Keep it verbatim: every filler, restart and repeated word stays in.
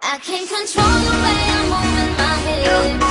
I can't control the way I'm moving my hips.